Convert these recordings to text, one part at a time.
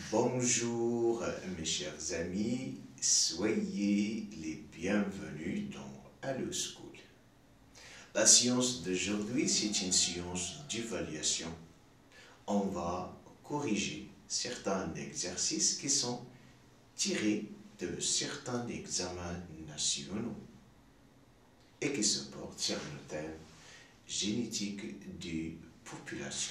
Bonjour mes chers amis, soyez les bienvenus dans Allo School. La science d'aujourd'hui, c'est une science d'évaluation. On va corriger certains exercices qui sont tirés de certains examens nationaux et qui se portent sur le thème génétique des populations.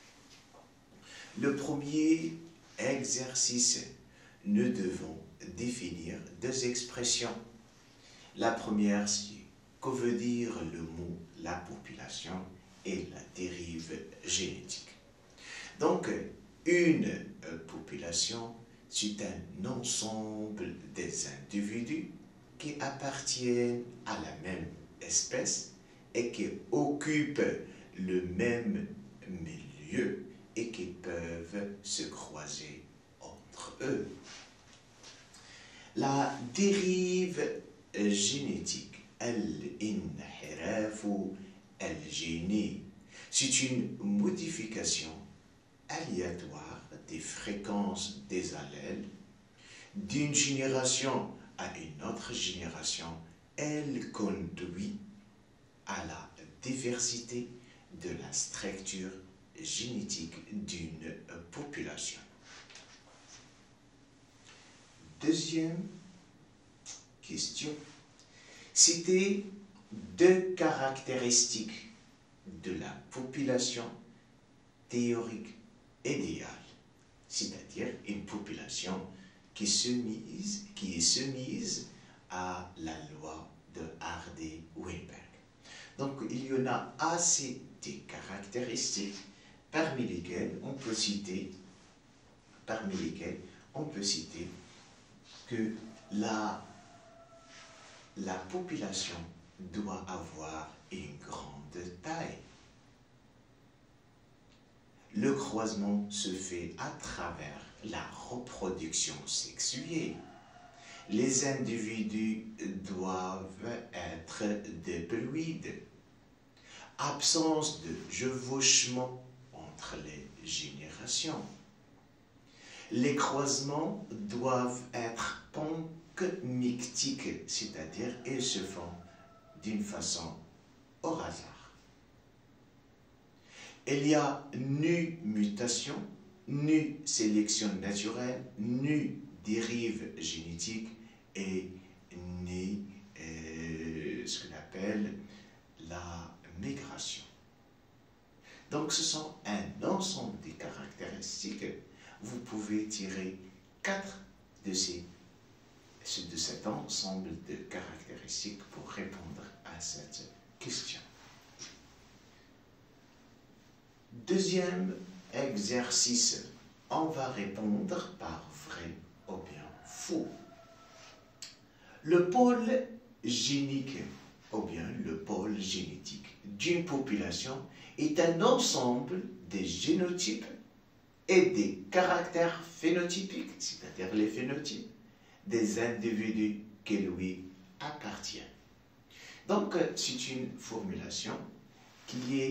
Le premier exercice, nous devons définir deux expressions. La première, c'est que veut dire le mot la population et la dérive génétique. Donc, une population, c'est un ensemble des individus qui appartiennent à la même espèce et qui occupent le même milieu et qui peuvent se croiser entre eux. La dérive génétique, الانحراف الجيني, c'est une modification aléatoire des fréquences des allèles d'une génération à une autre génération. Elle conduit à la diversité de la structure génétique d'une population. Deuxième question. Citez deux caractéristiques de la population théorique idéale, c'est-à-dire une population qui est soumise à la loi de Hardy-Weinberg. Donc, il y en a assez de caractéristiques parmi lesquelles on peut citer que la population doit avoir une grande taille. Le croisement se fait à travers la reproduction sexuée. Les individus doivent être diploïdes. Absence de chevauchement entre les générations. Les croisements doivent être pancmictiques, c'est-à-dire ils se font d'une façon au hasard. Il y a nu mutation, nu sélection naturelle, nu dérive génétique et ni ce qu'on appelle la migration. Donc ce sont un ensemble de caractéristiques. Vous pouvez tirer 4 de cet ensemble de caractéristiques pour répondre à cette question. Deuxième exercice, on va répondre par vrai ou bien faux. Le pôle génique ou bien le pôle génétique d'une population est un ensemble des génotypes et des caractères phénotypiques, c'est-à-dire les phénotypes, des individus qui lui appartiennent. Donc, c'est une formulation qui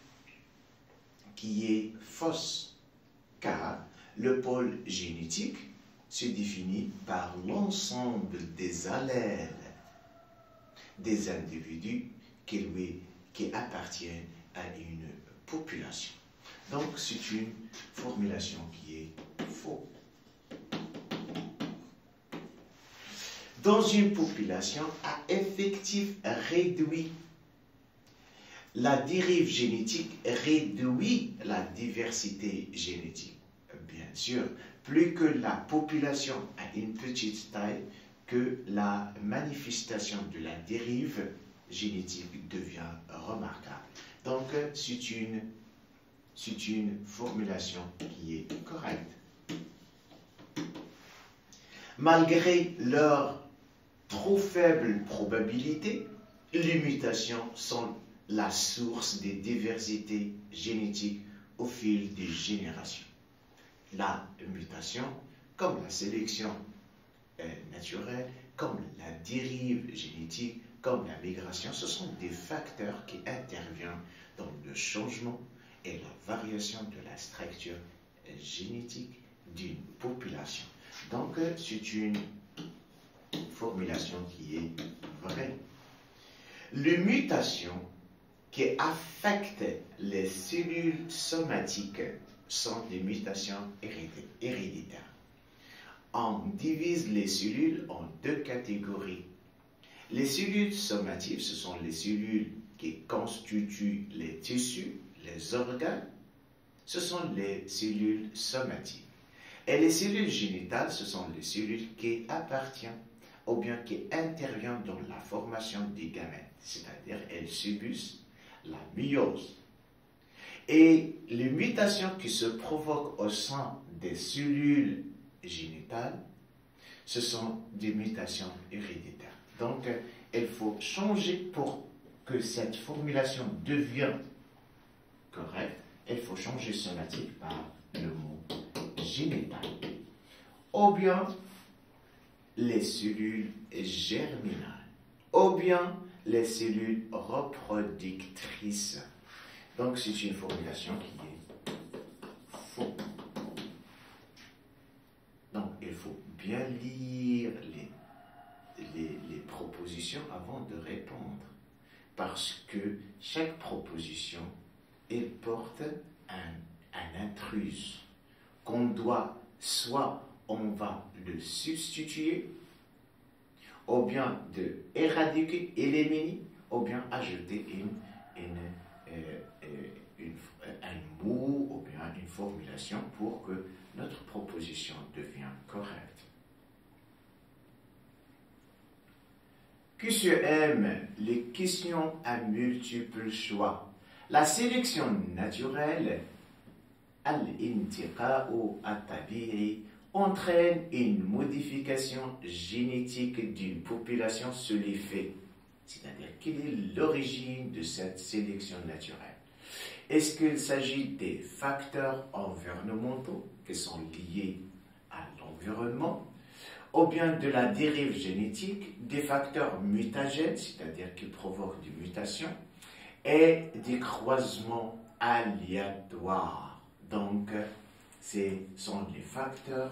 est fausse, car le pôle génétique se définit par l'ensemble des allèles des individus qui appartiennent à une population. Donc, c'est une formulation qui est fausse. Dans une population à effectif réduit, la dérive génétique réduit la diversité génétique. Bien sûr, plus que la population a une petite taille, que la manifestation de la dérive génétique devient remarquable. Donc, c'est une formulation qui est correcte. Malgré leur trop faible probabilité, les mutations sont la source des diversités génétiques au fil des générations. La mutation, comme la sélection naturelle, comme la dérive génétique, comme la migration, ce sont des facteurs qui interviennent dans le changement et la variation de la structure génétique d'une population. Donc, c'est une formulation qui est vraie. Les mutations qui affectent les cellules somatiques sont des mutations héréditaires. On divise les cellules en deux catégories. Les cellules somatiques, ce sont les cellules qui constituent les tissus, les organes. Ce sont les cellules somatiques. Et les cellules génitales, ce sont les cellules qui appartiennent ou bien qui interviennent dans la formation des gamètes, c'est-à-dire elles subissent la myose. Et les mutations qui se provoquent au sein des cellules génitales, ce sont des mutations héréditaires. Donc, il faut changer pour que cette formulation devienne correcte. Il faut changer somatique par le mot génital. Ou bien les cellules germinales, ou bien les cellules reproductrices. Donc, c'est une formulation qui est fausse. Donc, il faut bien lire les propositions avant de répondre. Parce que chaque proposition, elle porte un intrus qu'on doit, soit on va le substituer, ou bien de éradiquer, éliminer, ou bien ajouter un mot ou bien une formulation pour que notre proposition devienne correcte. QCM, les questions à multiples choix. La sélection naturelle, al-intiqa'u at-tabi'i, entraîne une modification génétique d'une population sur les faits. C'est-à-dire, quelle est l'origine de cette sélection naturelle? Est-ce qu'il s'agit des facteurs environnementaux qui sont liés à l'environnement, ou bien de la dérive génétique, des facteurs mutagènes, c'est-à-dire qui provoquent des mutations, et des croisements aléatoires. Donc, ce sont les facteurs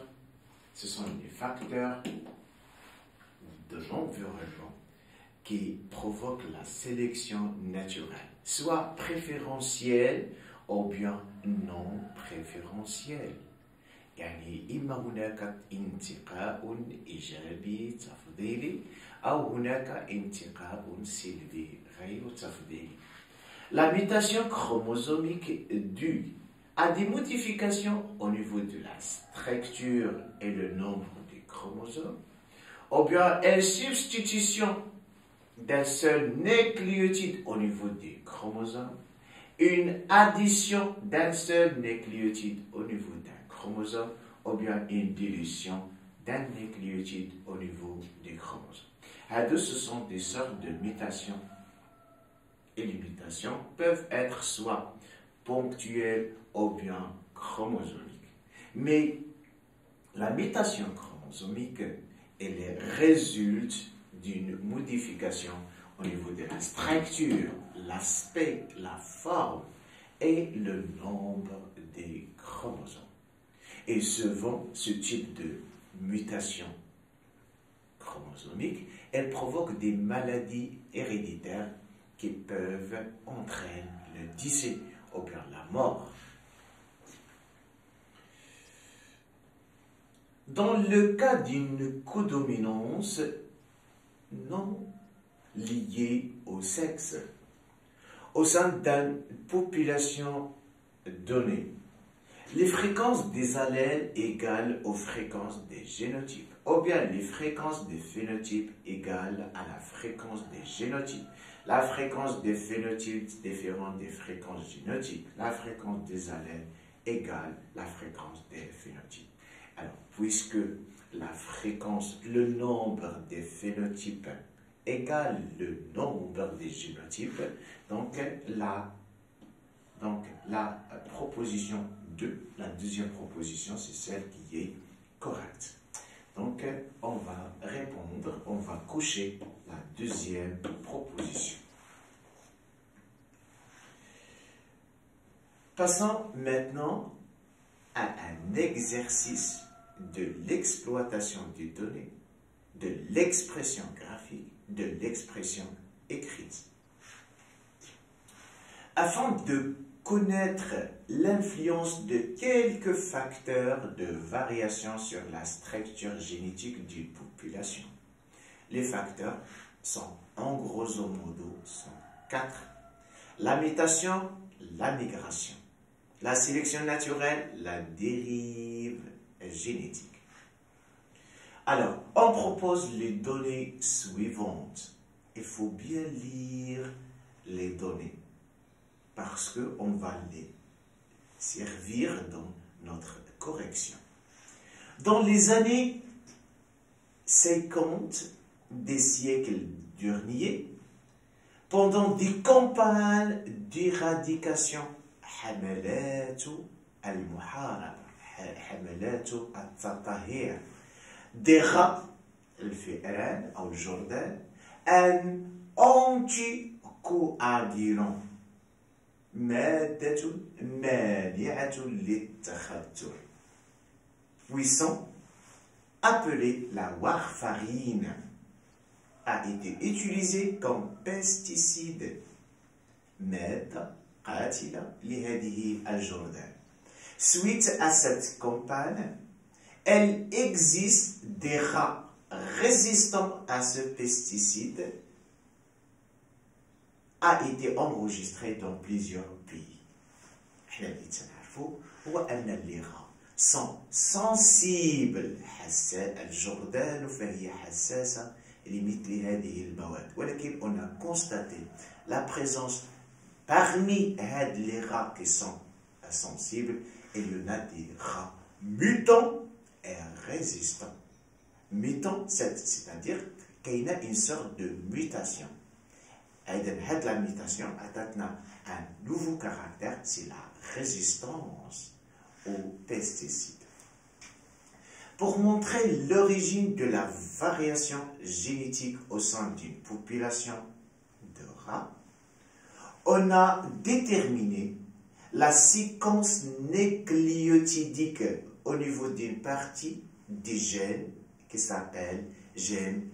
de l'environnement qui provoquent la sélection naturelle, soit préférentielle ou bien non préférentielle. يعني إما هناك انتقاء إيجابي تفضيلي أو هناك انتقاء سلبي غير تفضيلي. La mutation chromosomique due à des modifications au niveau de la structure et le nombre des chromosomes, ou bien une substitution d'un seul nucléotide au niveau des chromosomes, une addition d'un seul nucléotide au niveau d'un chromosome, ou bien une dilution d'un nucléotide au niveau des chromosomes. Ce sont des sortes de mutations. Et les mutations peuvent être soit ponctuelles ou bien chromosomiques. Mais la mutation chromosomique, elle résulte d'une modification au niveau de la structure, l'aspect, la forme et le nombre des chromosomes. Et souvent, ce type de mutation chromosomique, elle provoque des maladies héréditaires qui peuvent entraîner le décès ou bien la mort. Dans le cas d'une codominance non liée au sexe, au sein d'une population donnée, les fréquences des allèles égales aux fréquences des génotypes, ou bien les fréquences des phénotypes égales à la fréquence des génotypes. La fréquence des phénotypes différente des fréquences génotypes. La fréquence des allèles égale la fréquence des phénotypes. Alors, puisque la fréquence, le nombre des phénotypes égale le nombre des génotypes, donc la proposition 2, la deuxième proposition, c'est celle qui est correcte. Donc, on va répondre, on va cocher la deuxième proposition. Passons maintenant à un exercice de l'exploitation des données, de l'expression graphique, de l'expression écrite. Afin de connaître l'influence de quelques facteurs de variation sur la structure génétique d'une population. Les facteurs sont en grosso modo quatre. La mutation, la migration. La sélection naturelle, la dérive génétique. Alors, on propose les données suivantes. Il faut bien lire les données parce qu'on va les servir dans notre correction. Dans les années 50 des siècles derniers, pendant des campagnes d'éradication, حملات المحاربة حملات التطهير des rats, الفئران أو الجرذان, un anticoagulant, مادة مانعة للتخثر, puissant, appelé la warfarine, a été utilisé comme pesticide مادة قاتلة لهذه الجرذان. Suite à cette campagne, il existe des rats résistants à ce pesticide, a été enregistré dans plusieurs pays. Les rats sont sensibles. الجرذان فهي حساسة لمثل هذه المواد. ولكن on a constaté la présence parmi les rats qui sont sensibles, il y en a des rats mutants et résistants. Mutant, c'est-à-dire qu'il y a une sorte de mutation. Et la mutation a un nouveau caractère, c'est la résistance aux pesticides. Pour montrer l'origine de la variation génétique au sein d'une population de rats, on a déterminé la séquence nucléotidique au niveau d'une partie des gènes qui s'appelle gène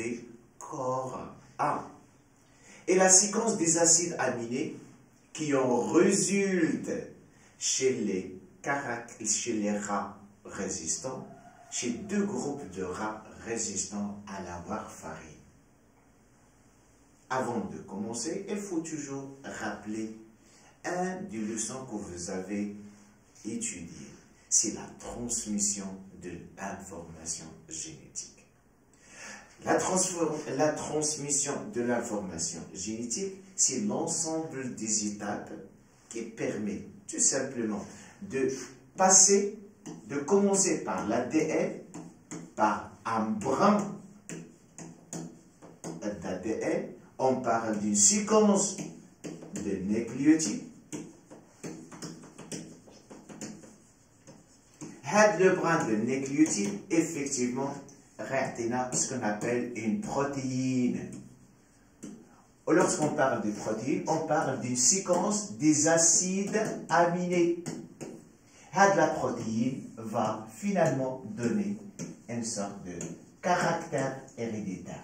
VCOR1 et la séquence des acides aminés qui en résultent chez les rats résistants, chez deux groupes de rats résistants à la warfarine. Avant de commencer, il faut toujours rappeler un des leçons que vous avez étudiées. C'est la transmission de l'information génétique. La transmission de l'information génétique, c'est l'ensemble des étapes qui permet tout simplement de commencer par l'ADN, par un brin d'ADN. On parle d'une séquence de nucléotides. Le brin de nucléotide, effectivement, réacténa ce qu'on appelle une protéine. Lorsqu'on parle de protéine, on parle d'une séquence des acides aminés. La protéine va finalement donner une sorte de caractère héréditaire.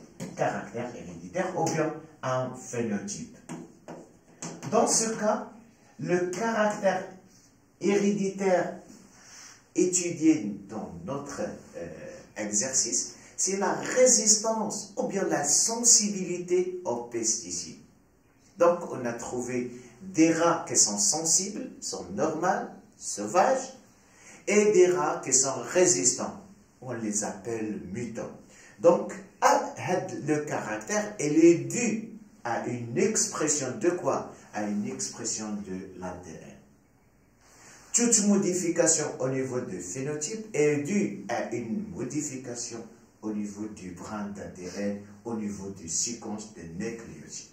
Ou bien un phénotype. Dans ce cas, le caractère héréditaire étudié dans notre exercice, c'est la résistance ou bien la sensibilité aux pesticides. Donc, on a trouvé des rats qui sont sensibles, sont normaux, sauvages, et des rats qui sont résistants. On les appelle mutants. Donc, le caractère, il est dû à une expression de quoi? À une expression de l'ADN. Toute modification au niveau du phénotype est due à une modification au niveau du brin d'ADN, au niveau du séquence de nucléotides.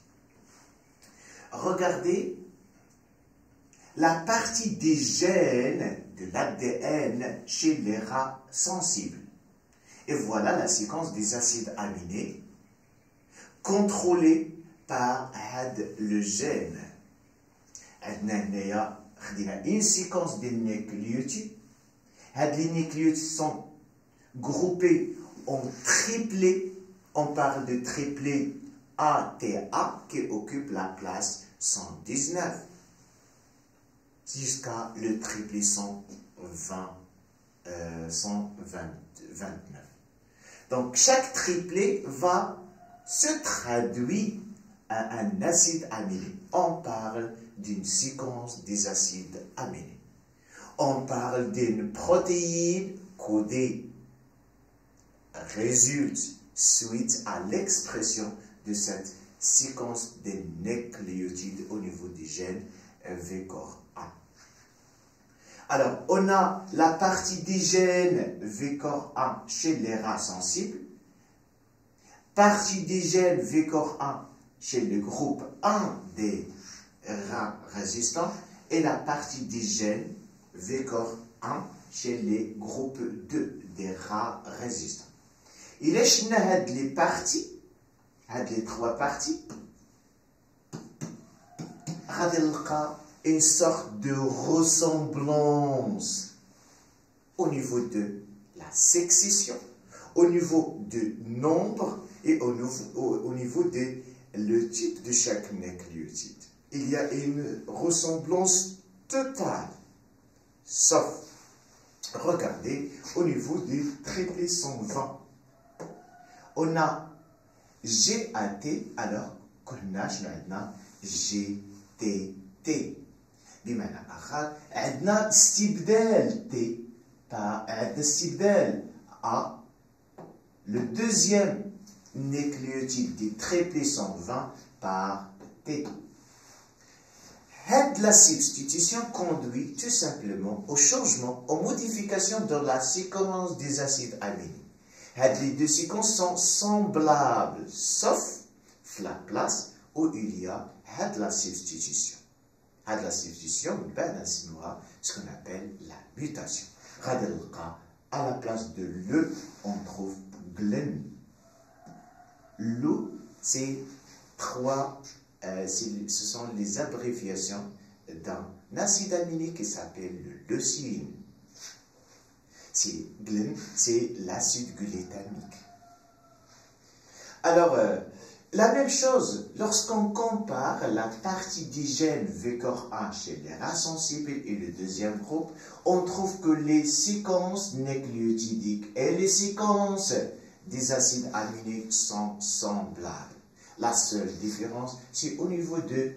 Regardez la partie des gènes de l'ADN chez les rats sensibles. Et voilà la séquence des acides aminés contrôlée par le gène. une séquence de nucléotides. Les nucléotides sont groupés en triplés. On parle de triplé ATA qui occupe la place 119 jusqu'à le triplé 129. Donc, chaque triplé va se traduire à un acide aminé. On parle d'une séquence des acides aminés. On parle d'une protéine codée résulte suite à l'expression de cette séquence des nucléotides au niveau des gènes V-corps A. Alors, on a la partie des gènes V-corps A chez les rats sensibles, partie des gènes V-corps A chez le groupe 1 des rats résistants et la partie des gènes V-corps 1 chez les groupes 2 des rats résistants. Il est les parties, les trois parties, une sorte de ressemblance au niveau de la succession, au niveau du nombre et au niveau de le type de chaque nucléotide. Il y a une ressemblance totale, sauf, regardez, au niveau du triplé 120. On a GAT, alors qu'on a GTT. بمعنى آخر عندنا استبدال T par عندنا استبدال A, le deuxième nucléotide du triplé 120 par T. La substitution conduit tout simplement au changement, aux modifications dans la séquence des acides aminés. Les deux séquences sont semblables, sauf la place où il y a la substitution. La substitution, ce qu'on appelle la mutation. À la place de le, on trouve glen. Le, c'est ce sont les abréviations d'un acide aminé qui s'appelle le leucine. Glen, c'est l'acide glutaminique. Alors, la même chose, lorsqu'on compare la partie des gènes V-corps A chez les rats sensibles et le deuxième groupe, on trouve que les séquences nucléotidiques et les séquences des acides aminés sont semblables. La seule différence, c'est au niveau de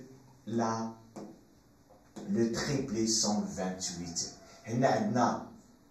le triplé 128. On a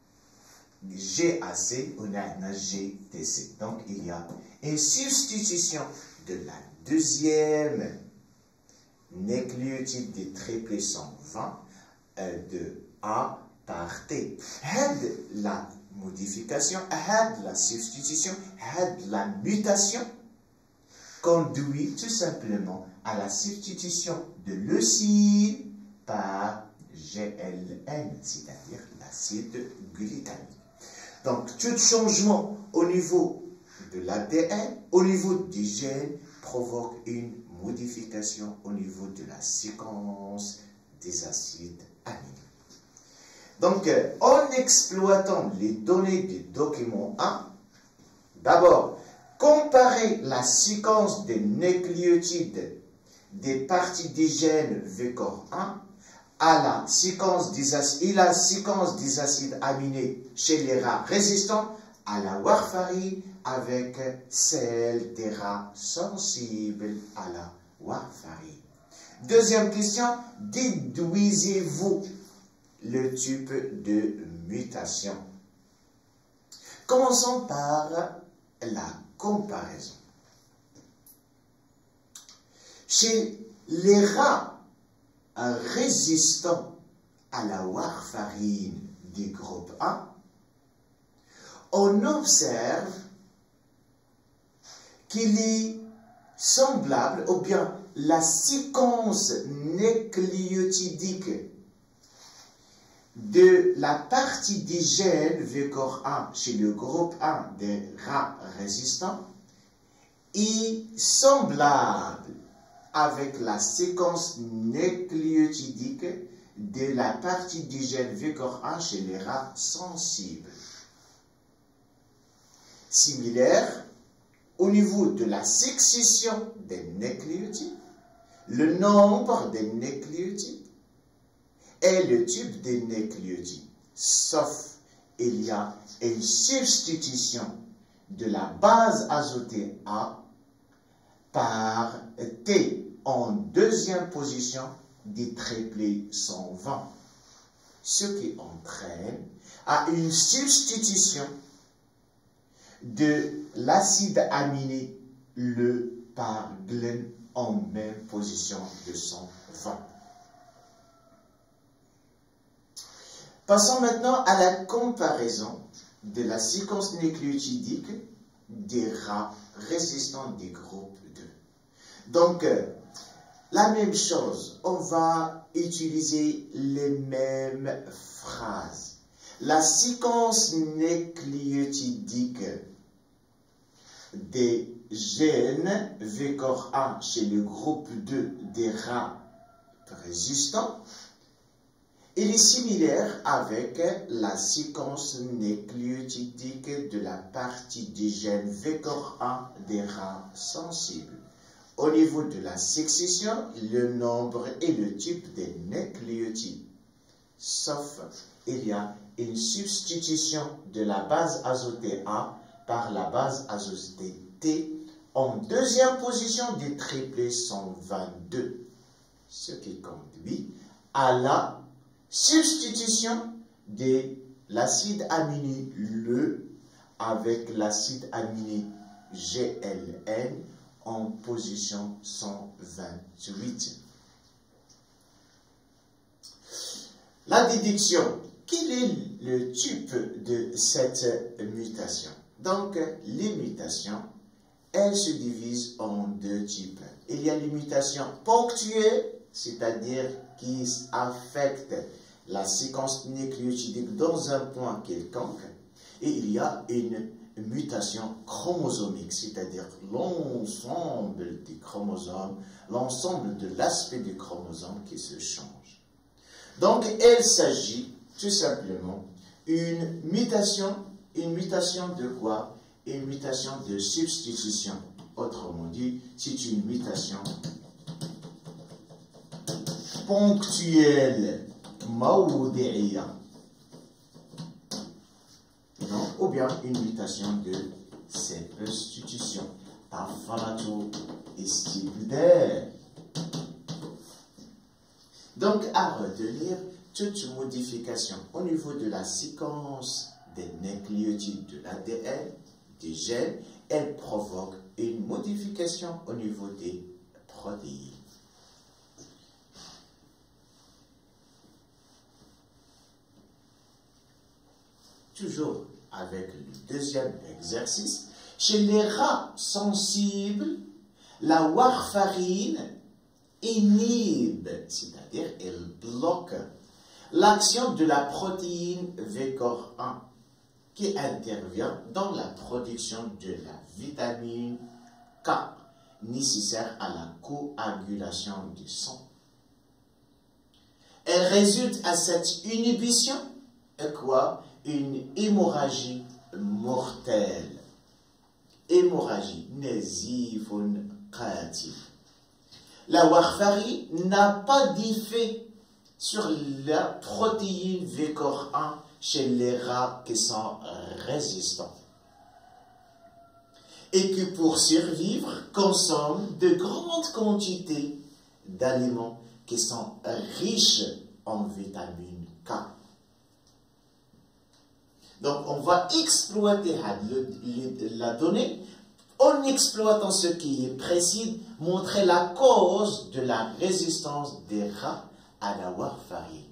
GAC, on a GTC. Donc, il y a une substitution de la deuxième nucléotide du triplé 120 de A par T. La modification, la substitution, la mutation conduit tout simplement à la substitution de leucine par GLN, c'est-à-dire l'acide glutamique. Donc, tout changement au niveau de l'ADN, au niveau des gènes, provoque une modification au niveau de la séquence des acides aminés. Donc, en exploitant les données du document 1, d'abord, comparer la séquence des nucléotides des parties des gènes V-corps 1 à la séquence des acides aminés chez les rats résistants à la warfarine avec celle des rats sensibles à la warfarine. Deuxième question, déduisez-vous le type de mutation? Commençons par la comparaison. Chez les rats résistants à la warfarine du groupe A, on observe qu'il est semblable, ou bien la séquence nucléotidique de la partie des gènes V-corps A chez le groupe 1 des rats résistants est semblable avec la séquence nucléotidique de la partie du gène VCOR1 chez les rats sensibles. Similaire, au niveau de la succession des nucléotides, le nombre des nucléotides et le type des nucléotides, sauf il y a une substitution de la base azotée A par T en deuxième position des triplés 120, ce qui entraîne à une substitution de l'acide aminé le par Glen en même position de 120. Passons maintenant à la comparaison de la séquence nucléotidique des rats résistants du groupe 2. Donc, la même chose, on va utiliser les mêmes phrases. La séquence nucléotidique des gènes VCOR1 chez le groupe 2 des rats résistants, il est similaire avec la séquence nucléotidique de la partie du gène VCOR1 des rats sensibles. Au niveau de la succession, le nombre et le type des nucléotides. Sauf, il y a une substitution de la base azotée A par la base azotée T en deuxième position du triplé 122, ce qui conduit à la substitution de l'acide aminé LE avec l'acide aminé GLN en position 128. La déduction. Quel est le type de cette mutation? Donc, les mutations, elles se divisent en deux types. Il y a les mutations ponctuelles, c'est-à-dire qui affectent la séquence nucléotidique dans un point quelconque, et il y a une mutation chromosomique, c'est-à-dire l'ensemble des chromosomes, l'ensemble de l'aspect du chromosome qui se change. Donc, il s'agit tout simplement une mutation de quoi? Une mutation de substitution. Autrement dit, c'est une mutation ponctuelle, mawdi'iyya, ou bien une mutation de substitution, tafaratu istibdal. Donc, à retenir, toute modification au niveau de la séquence des nucléotides de l'ADN, des gènes, elle provoque une modification au niveau des protéines. Toujours avec le deuxième exercice, chez les rats sensibles, la warfarine inhibe, c'est-à-dire elle bloque l'action de la protéine VCOR1 qui intervient dans la production de la vitamine K nécessaire à la coagulation du sang. Elle résulte à cette inhibition quoi? Une hémorragie mortelle. Hémorragie, nazifun qatil. La warfarine n'a pas d'effet sur la protéine VCOR1 chez les rats qui sont résistants et qui, pour survivre, consomment de grandes quantités d'aliments qui sont riches en vitamine K. Donc, on va exploiter la donnée en exploitant ce qui est précis, montrer la cause de la résistance des rats à la warfarine.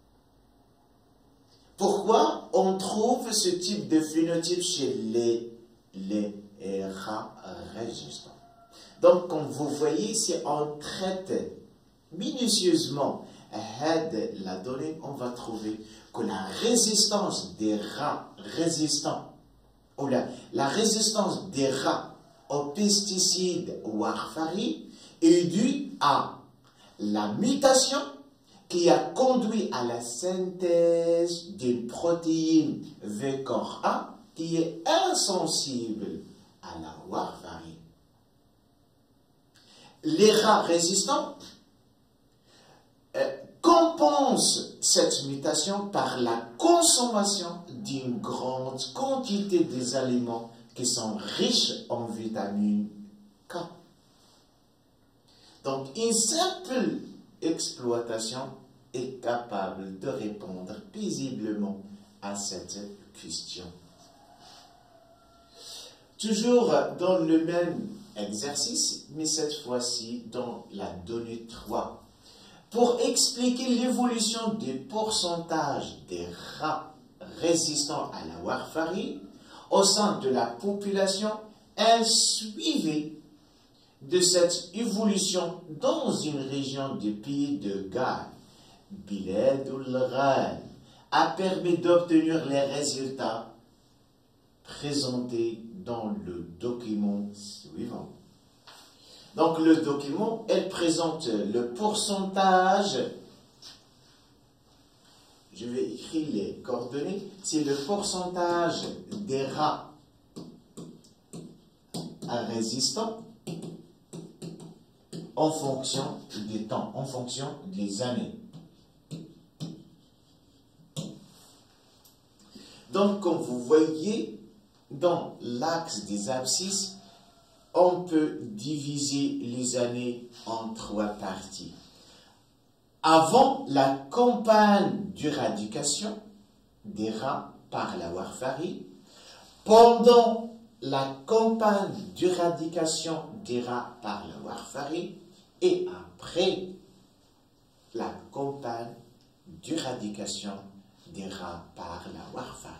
Pourquoi on trouve ce type de phénotype chez les rats résistants? Donc, comme vous voyez ici, on traite minutieusement la donnée, on va trouver que la résistance des rats résistants, ou la résistance des rats aux pesticides warfarine est due à la mutation qui a conduit à la synthèse d'une protéine V corps A qui est insensible à la warfarine. Les rats résistants compensent cette mutation par la consommation d'une grande quantité des aliments qui sont riches en vitamine K. Donc, une simple exploitation est capable de répondre paisiblement à cette question. Toujours dans le même exercice, mais cette fois-ci dans la donnée 3. Pour expliquer l'évolution des pourcentages des rats résistants à la warfarine au sein de la population, un suivi de cette évolution dans une région du pays de Galles, Bilad ul-Ghal, a permis d'obtenir les résultats présentés dans le document suivant. Donc le document, elle présente le pourcentage, je vais écrire les coordonnées, c'est le pourcentage des rats résistants en fonction des temps, en fonction des années. Donc, comme vous voyez, dans l'axe des abscisses, on peut diviser les années en 3 parties. Avant la campagne d'éradication des rats par la warfarine, pendant la campagne d'éradication des rats par la warfarine et après la campagne d'éradication des rats par la warfarine.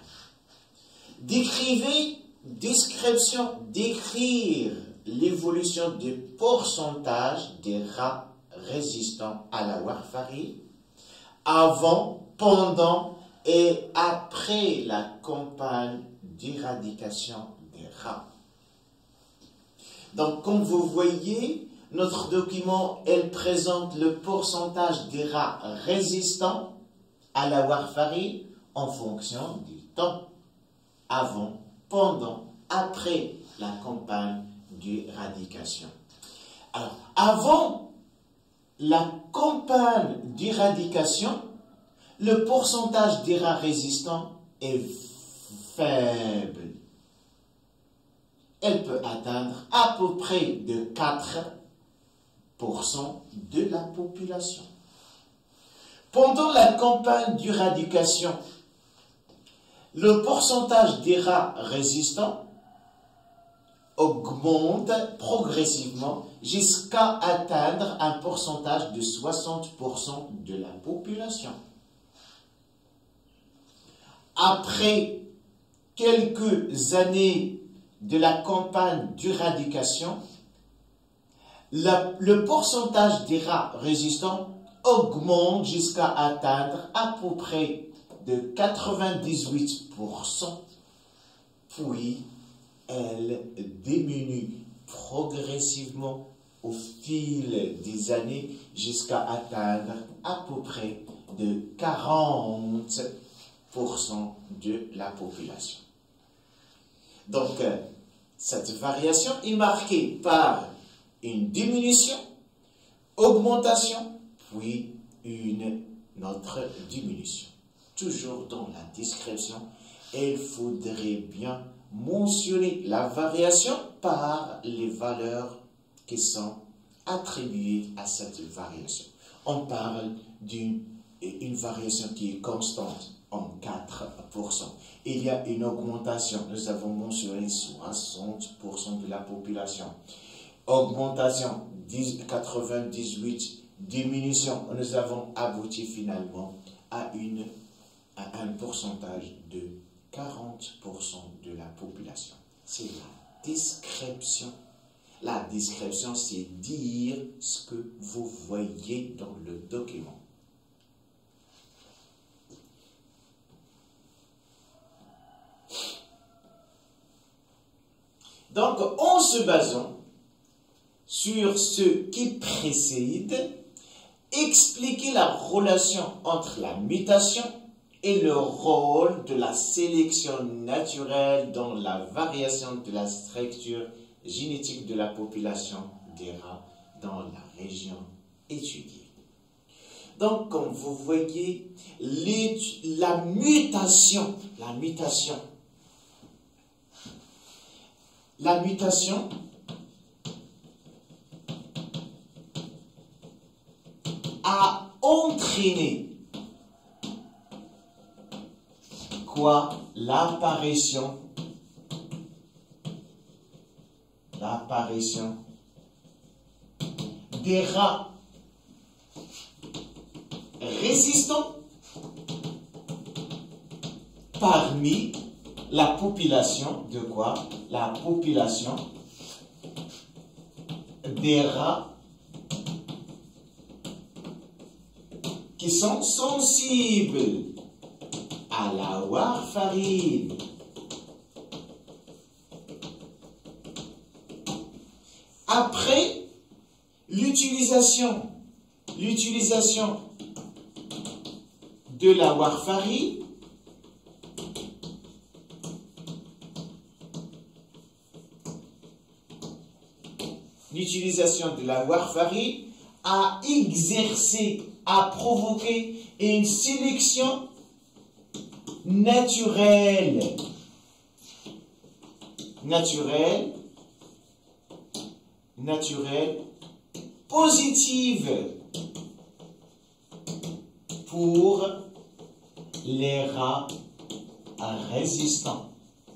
Décrire l'évolution des pourcentages des rats résistants à la warfarine avant, pendant et après la campagne d'éradication des rats. Donc, comme vous voyez, notre document, elle présente le pourcentage des rats résistants à la warfarine en fonction du temps, avant, pendant, après la campagne d'éradication. Alors, avant la campagne d'éradication, le pourcentage des rats résistants est faible. Elle peut atteindre à peu près de 4% de la population. Pendant la campagne d'éradication, le pourcentage des rats résistants augmente progressivement jusqu'à atteindre un pourcentage de 60% de la population. Après quelques années de la campagne d'éradication, le pourcentage des rats résistants augmente jusqu'à atteindre à peu près de 98%, puis elle diminue progressivement au fil des années jusqu'à atteindre à peu près de 40% de la population. Donc, cette variation est marquée par une diminution, augmentation, puis une autre diminution. Toujours dans la description, il faudrait bien mentionner la variation par les valeurs qui sont attribuées à cette variation. On parle d'une variation qui est constante en 4%. Il y a une augmentation, nous avons mentionné 60% de la population. Augmentation 98, diminution, nous avons abouti finalement à un pourcentage de 40% de la population. C'est la description. La description, c'est dire ce que vous voyez dans le document. Donc, en se basant sur ce qui précède, expliquer la relation entre la mutation et le rôle de la sélection naturelle dans la variation de la structure génétique de la population des rats dans la région étudiée. Donc, comme vous voyez, la mutation a entraîné quoi? L'apparition des rats résistants parmi la population de quoi? La population des rats qui sont sensibles à la warfarine. Après l'utilisation de la warfarine, a exercé, a provoqué une sélection naturelle positive pour les rats résistants.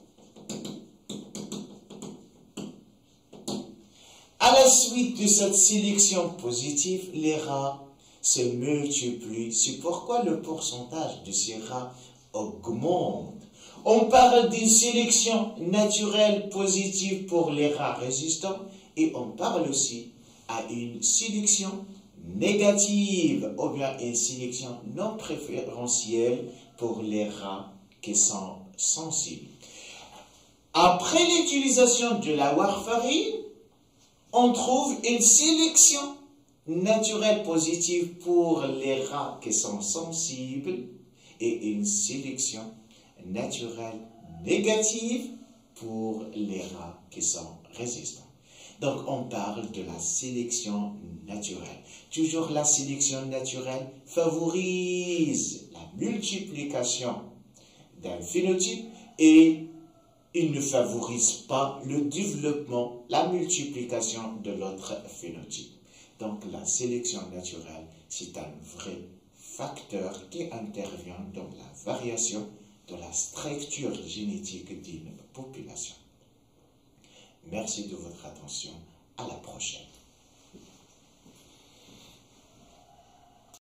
À la suite de cette sélection positive, les rats se multiplient. C'est pourquoi le pourcentage de ces rats augmente. On parle d'une sélection naturelle positive pour les rats résistants et on parle aussi à une sélection négative ou bien une sélection non préférentielle pour les rats qui sont sensibles. Après l'utilisation de la warfarine, on trouve une sélection naturelle positive pour les rats qui sont sensibles et une sélection naturelle négative pour les rats qui sont résistants. Donc, on parle de la sélection naturelle. Toujours la sélection naturelle favorise la multiplication d'un phénotype et il ne favorise pas le développement, la multiplication de l'autre phénotype. Donc, la sélection naturelle, c'est un vrai facteur qui intervient dans la variation de la structure génétique d'une population. Merci de votre attention. À la prochaine.